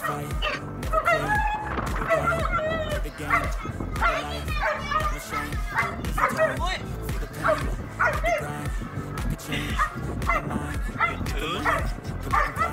fight, never quit. The game, the life, no shame. It's the time, feel the pain.